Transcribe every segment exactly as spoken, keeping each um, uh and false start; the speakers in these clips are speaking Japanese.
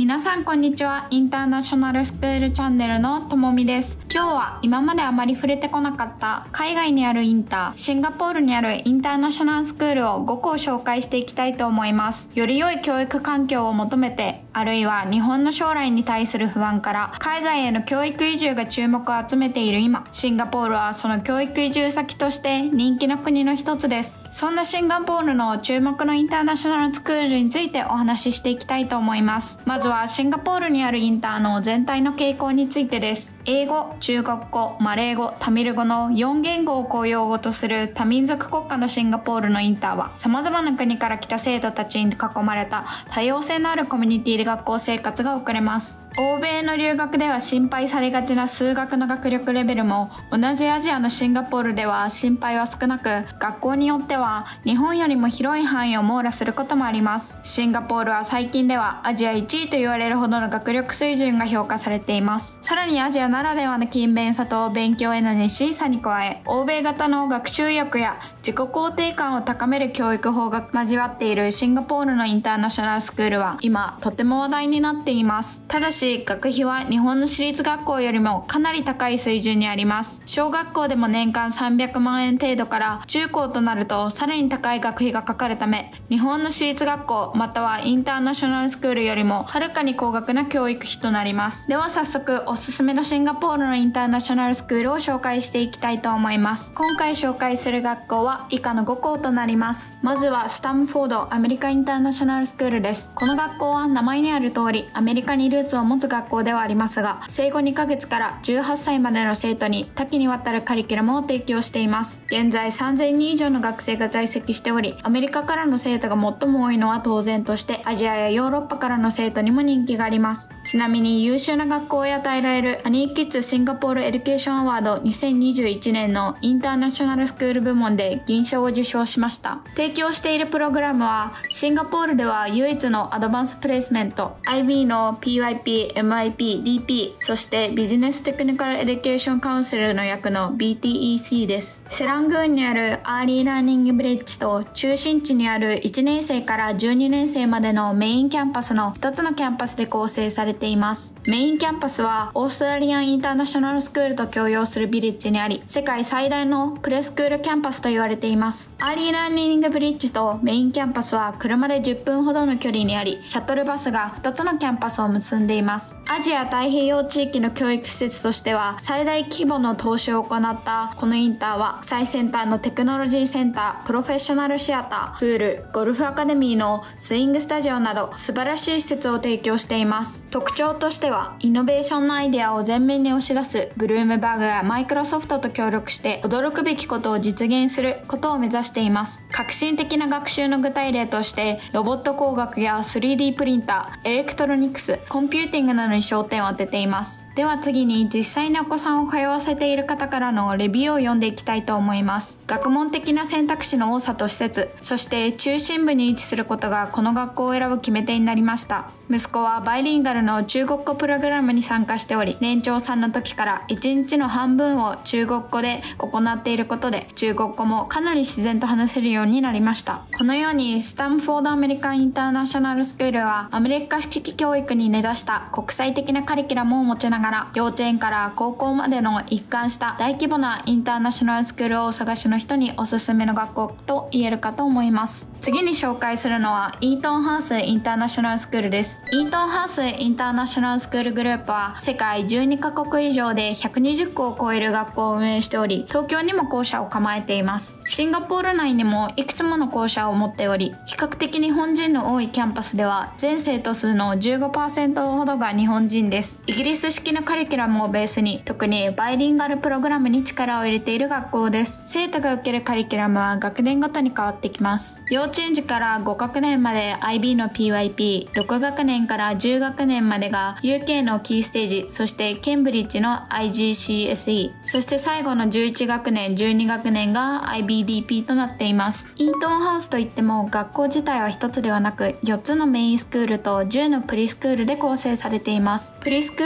皆さんこんにちは。インターナショナルスクールチャンネルのともみです。今日は今まであまり触れてこなかった海外にあるインター、シンガポールにあるインターナショナルスクールをごこ紹介していきたいと思います。より良い教育環境を求めて、あるいは日本の将来に対する不安から海外への教育移住が注目を集めている今、シンガポールはその教育移住先として人気の国の一つです。そんなシンガポールの注目のインターナショナルスクールについてお話ししていきたいと思います。まずはシンガポールにあるインターの全体の傾向についてです。英語、中国語、マレー語、タミル語のよん言語を公用語とする多民族国家のシンガポールのインターは、様々な国から来た生徒たちに囲まれた多様性のあるコミュニティで学校生活が送れます。欧米の留学では心配されがちな数学の学力レベルも、同じアジアのシンガポールでは心配は少なく、学校によっては日本よりも広い範囲を網羅することもあります。シンガポールは最近ではアジアいちいと言われるほどの学力水準が評価されています。さらにアジアならではの勤勉さと勉強への熱心さに加え、欧米型の学習意欲や自己肯定感を高める教育法が交わっているシンガポールのインターナショナルスクールは今とても話題になっています。ただし学費は日本の私立学校よりもかなり高い水準にあります。小学校でも年間さんびゃくまんえん程度から、中高となるとさらに高い学費がかかるため、日本の私立学校またはインターナショナルスクールよりもはるかに高額な教育費となります。では早速おすすめのシンガポールのインターナショナルスクールを紹介していきたいと思います。今回紹介する学校は以下のご校となります。まずはスタンフォードアメリカインターナショナルスクールです。この学校は名前にある通りアメリカにルーツを持つ学校ではありますが、生後にかげつからじゅうはっさいまでの生徒に多岐にわたるカリキュラムを提供しています。現在さんぜんにん以上の学生が在籍しており、アメリカからの生徒が最も多いのは当然として、アジアやヨーロッパからの生徒にも人気があります。ちなみに優秀な学校へ与えられるハニーキッズシンガポールエデュケーションアワードにせんにじゅういちねんのインターナショナルスクール部門で銀賞を受賞しました。提供しているプログラムはシンガポールでは唯一のアドバンスプレイスメント、 アイビー の ピーワイピー、エムアイピー、ディーピー、そしてビジネステクニカルエデュケーションカウンセルの役の ビーティーイーシー です。セラングーンにあるアーリーラーニングブリッジと中心地にあるいちねん生からじゅうにねん生までのメインキャンパスのふたつのキャンパスで構成されています。メインキャンパスはオーストラリアンインターナショナルスクールと共用するビレッジにあり、世界最大のプレスクールキャンパスと言われています。アーリーラーニングブリッジとメインキャンパスは車でじゅっぷんほどの距離にあり、シャトルバスがふたつのキャンパスを結んでいます。アジア太平洋地域の教育施設としては最大規模の投資を行ったこのインターは、最先端のテクノロジーセンター、プロフェッショナルシアター、プール、ゴルフアカデミーのスイングスタジオなど素晴らしい施設を提供しています。特徴としてはイノベーションのアイデアを前面に押し出すブルームバーグやマイクロソフトと協力して驚くべきことを実現することを目指しています。革新的な学習の具体例としてロボット工学や スリーディー プリンター、エレクトロニクス、コンピューティングなどに焦点を当てています。では次に実際にお子さんを通わせている方からのレビューを読んでいきたいと思います。学問的な選択肢の多さと施設、そして中心部に位置することがこの学校を選ぶ決め手になりました。息子はバイリンガルの中国語プログラムに参加しており、年長さんの時からいちにちの半分を中国語で行っていることで、中国語もかなり自然と話せるようになりました。このようにスタンフォードアメリカンインターナショナルスクールはアメリカ式教育に根ざした国際的なカリキュラムを持ちながら、幼稚園から高校までの一貫した大規模なインターナショナルスクールをお探しの人におすすめの学校と言えるかと思います。次に紹介するのはイートンハウスインターナショナルスクールです。イートンハウスインターナショナルスクールグループは世界じゅうにカ国以上でひゃくにじゅっこを超える学校を運営しており、東京にも校舎を構えています。シンガポール内にもいくつもの校舎を持っており、比較的日本人の多いキャンパスでは全生徒数の じゅうごパーセント ほどが日本人です。イギリス式のカリキュラムをベースに、特にバイリンガルプログラムに力を入れている学校です。生徒が受けるカリキュラムは学年ごとに変わってきます。幼稚園児からご学年まで アイビー の ピーワイピー、ろく学年からじゅう学年までが ユーケー のキーステージ、そしてケンブリッジの アイジーシーエスイー、そして最後のじゅういち学年、じゅうに学年が アイビーディーピー となっています。イートンハウスといっても学校自体は一つではなくよっつのメインスクールとじゅうのプリスクールで構成されています。プリスクール卒業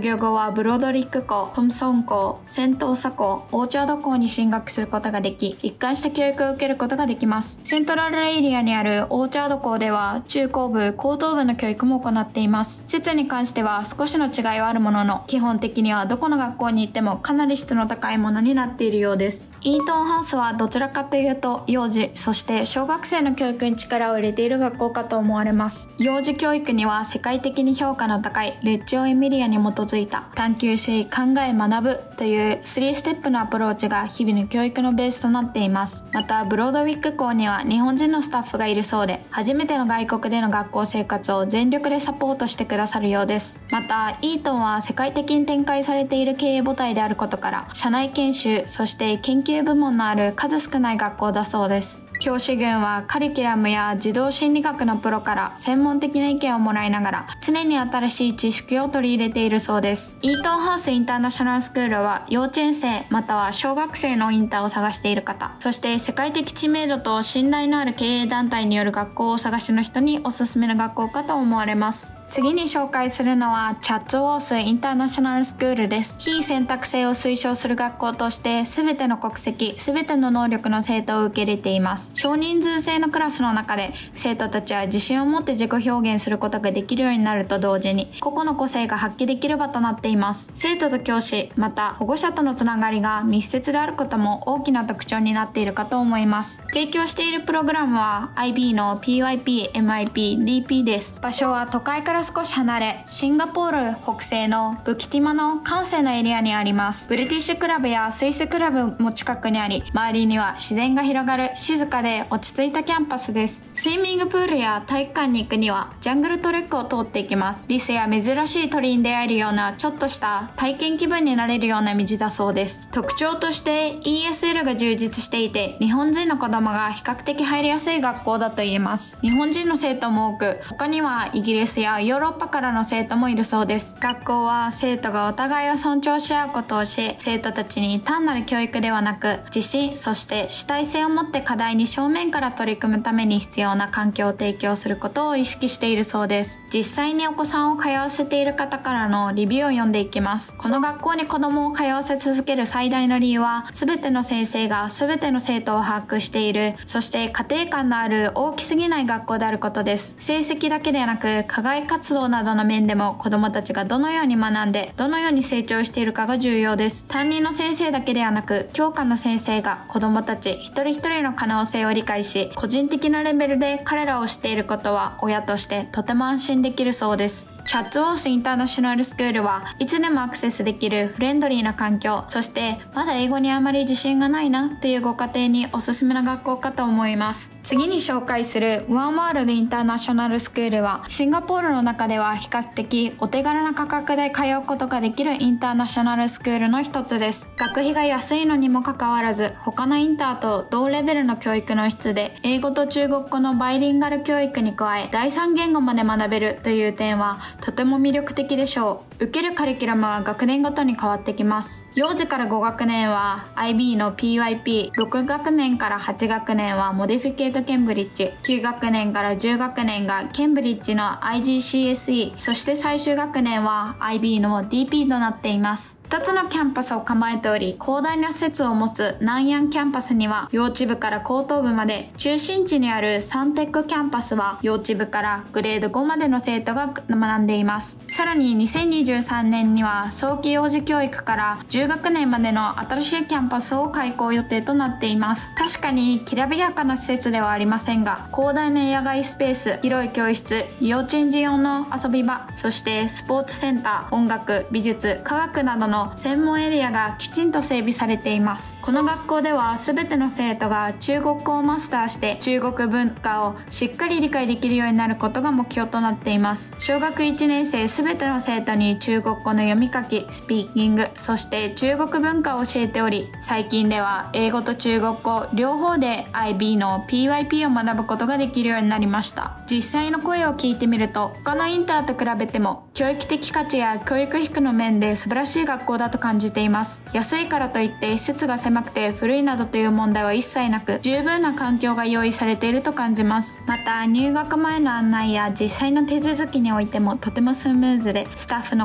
業後はブロードリック校、トムソン校、セントオサ校、オーチャード校に進学することができ、一貫した教育を受けることができます。セントラルエリアにあるオーチャード校では中高部、高等部の教育も行っています。施設に関しては少しの違いはあるものの、基本的にはどこの学校に行ってもかなり質の高いものになっているようです。イートンハウスはどちらかというと幼児、そして小学生の教育に力を入れている学校かと思われます。幼児教育には世界的に評価の高いレッジオ・エミリアに基づいた探求し考え学ぶというスリーステップのアプローチが日々の教育のベースとなっています。またブロードウィック校には日本人のスタッフがいるそうで、初めての外国での学校生活を全力でサポートしてくださるようです。またイートンは世界的に展開されている経営母体であることから、社内研修そして研究部門のある数少ない学校だそうです。教師群はカリキュラムや児童心理学のプロから専門的な意見をもらいながら常に新しい知識を取り入れているそうです。イートンハウスインターナショナルスクールは幼稚園生または小学生のインターを探している方、そして世界的知名度と信頼のある経営団体による学校をお探しの人におすすめの学校かと思われます。次に紹介するのはチャッツウォースインターナショナルスクールです。非選択制を推奨する学校として全ての国籍、全ての能力の生徒を受け入れています。少人数制のクラスの中で生徒たちは自信を持って自己表現することができるようになると同時に個々の個性が発揮できる場となっています。生徒と教師、また保護者とのつながりが密接であることも大きな特徴になっているかと思います。提供しているプログラムは アイビー の ピーワイピー、エムアイピー、ディーピー です。場所は都会から少し離れ、シンガポール北西のブキティマの閑静なエリアにあります。ブリティッシュクラブやスイスクラブも近くにあり、周りには自然が広がる静かで落ち着いたキャンパスです。スイミングプールや体育館に行くにはジャングルトレックを通っていきます。リスや珍しい鳥に出会えるようなちょっとした体験気分になれるような道だそうです。特徴として イーエスエル が充実していて、日本人の子供が比較的入りやすい学校だと言えます。日本人の生徒も多く、他にはイギリスやヨーロッパからの生徒もいるそうです。学校は生徒がお互いを尊重し合うことをし、生徒たちに単なる教育ではなく自信、そして主体性を持って課題に正面から取り組むために必要な環境を提供することを意識しているそうです。実際にお子さんを通わせている方からのレビューを読んでいきます。この学校に子供を通わせ続ける最大の理由は、全ての先生が全ての生徒を把握している、そして家庭感のある大きすぎない学校であることです。成績だけでなく課外活動などの面でも子供たちがどのように学んでどのように成長しているかが重要です。担任の先生だけではなく教科の先生が子供たち一人一人の可能性を理解し、個人的なレベルで彼らを知っていることは親としてとても安心できるそうです。チャッツウォースインターナショナルスクールはいつでもアクセスできるフレンドリーな環境、そしてまだ英語にあまり自信がないなっていうご家庭におすすめな学校かと思います。次に紹介するワンワールドインターナショナルスクールはシンガポールの中では比較的お手軽な価格で通うことができるインターナショナルスクールの一つです。学費が安いのにもかかわらず他のインターと同レベルの教育の質で、英語と中国語のバイリンガル教育に加え第三言語まで学べるという点はとても魅力的でしょう。受けるカリキュラムは学年ごとに変わってきます。幼児からご学年は アイビー の ピーワイピー、ろく学年からはち学年はモディフィケートケンブリッジ、きゅう学年からじゅう学年がケンブリッジの アイジーシーエスイー、そして最終学年は アイビー の ディーピー となっています。ふたつのキャンパスを構えており、広大な施設を持つ南ヤンキャンパスには幼稚部から高等部まで、中心地にあるサンテックキャンパスは幼稚部からグレードごまでの生徒が学んでいます。さらににせんにじゅうさんねんには早期幼児教育からじゅう学年までの新しいキャンパスを開校予定となっています。確かにきらびやかな施設ではありませんが、広大な野外スペース、広い教室、幼稚園児用の遊び場、そしてスポーツセンター、音楽、美術、科学などの専門エリアがきちんと整備されています。この学校では全ての生徒が中国語をマスターして中国文化をしっかり理解できるようになることが目標となっています。小学いちねん生全ての生徒に中国語の読み書き、スピーキング、そして中国文化を教えており、最近では英語と中国語両方で アイビー の ピーワイピー を学ぶことができるようになりました。実際の声を聞いてみると、他のインターと比べても教育的価値や教育費の面で素晴らしい学校だと感じています。安いからといって施設が狭くて古いなどという問題は一切なく、十分な環境が用意されていると感じます。また入学前の案内や実際の手続きにおいてもとてもスムーズで、スタッフの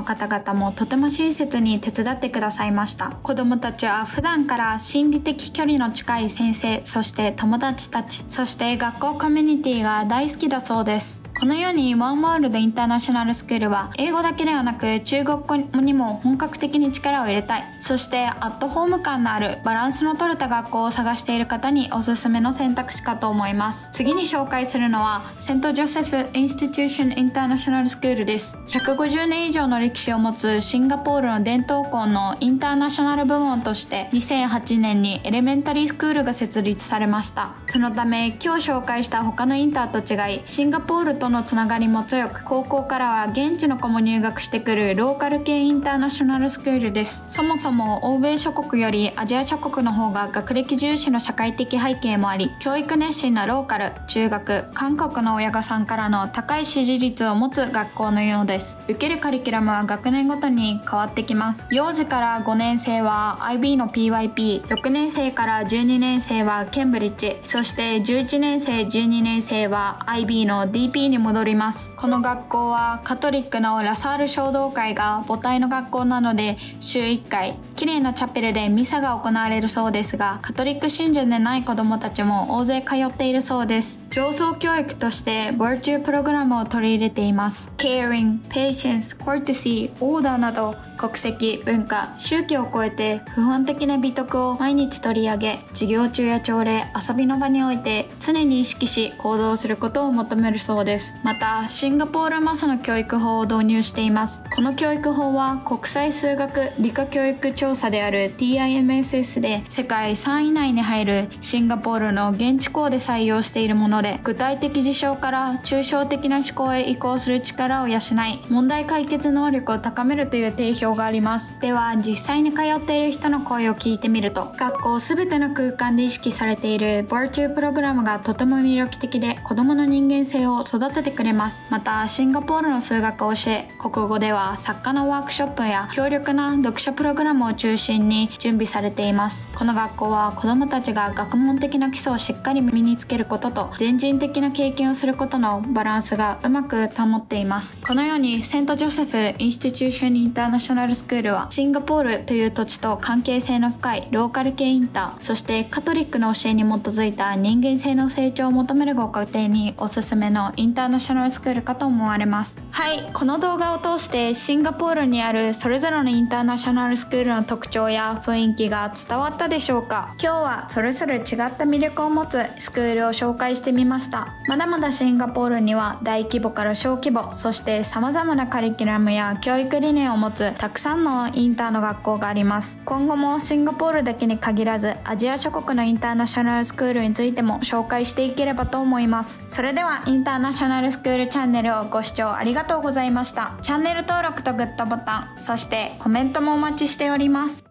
の方々もとても親切に手伝ってくださいました。子供たちは普段から心理的距離の近い先生、そして友達たち、そして学校コミュニティが大好きだそうです。このようにワンワールドインターナショナルスクールは英語だけではなく中国語にも本格的に力を入れたい、そしてアットホーム感のあるバランスの取れた学校を探している方におすすめの選択肢かと思います。次に紹介するのはセントジョセフ・インスティテューション・インターナショナルスクールです。ひゃくごじゅうねん以上の歴史を持つシンガポールの伝統校のインターナショナル部門としてにせんはちねんにエレメンタリースクールが設立されました。そのため今日紹介した他のインターと違い、シンガポールとのつながりも強く、高校からは現地の子も入学してくるローカル系インターナショナルスクールです。そもそも欧米諸国よりアジア諸国の方が学歴重視の社会的背景もあり、教育熱心なローカル、中学、韓国の親御さんからの高い支持率を持つ学校のようです。受けるカリキュラムは学年ごとに変わってきます。幼児からごねん生は アイビー の ピーワイピー、ろくねん生からじゅうにねん生はケンブリッジ、そしてじゅういちねん生、じゅうにねん生は アイビー の ディーピー に戻ります。この学校はカトリックのラサール衝動会が母体の学校なので、週いっかい綺麗なチャペルでミサが行われるそうですが、カトリック信者でない子どもたちも大勢通っているそうです。上層教育としてバーチュープログラムを取り入れています。 Caring、Patience、Courtesy、Order など国籍、文化、宗教を超えて普遍的な美徳を毎日取り上げ、授業中や朝礼、遊びの場において常に意識し行動することを求めるそうです。またシンガポールマスの教育法を導入しています。この教育法は国際数学理科教育調査である ティーアイエムエスエス で世界さんい以内に入るシンガポールの現地校で採用しているもので、具体的事象から抽象的な思考へ移行する力を養い、問題解決能力を高めるという定評があります。では実際に通っている人の声を聞いてみると、学校すべての空間で意識されているバーチュープログラムがとても魅力的で、子どもの人間性を育ててくれます。またシンガポールの数学を教え、国語では作家のワークショップや強力な読書プログラムを中心に準備されています。この学校は子どもたちが学問的な基礎をしっかり身につけることと全人的な経験をすることのバランスがうまく保っています。このようにセントジョセフ・インスティテューション・インターナショナルスクールはシンガポールという土地と関係性の深いローカル系インター、そしてカトリックの教えに基づいた人間性の成長を求めるご家庭におすすめのインターナショナルスクールかと思われます。はい、この動画を通してシンガポールにあるそれぞれのインターナショナルスクールの特徴や雰囲気が伝わったでしょうか。今日はそれぞれ違った魅力を持つスクールを紹介してみました。まだまだシンガポールには大規模から小規模、そして様々なカリキュラムや教育理念を持つたくさんのインターの学校があります。今後もシンガポールだけに限らずアジア諸国のインターナショナルスクールについても紹介していければと思います。それではインターナショナルスクールチャンネルをご視聴ありがとうございました。チャンネル登録とグッドボタン、そしてコメントもお待ちしております。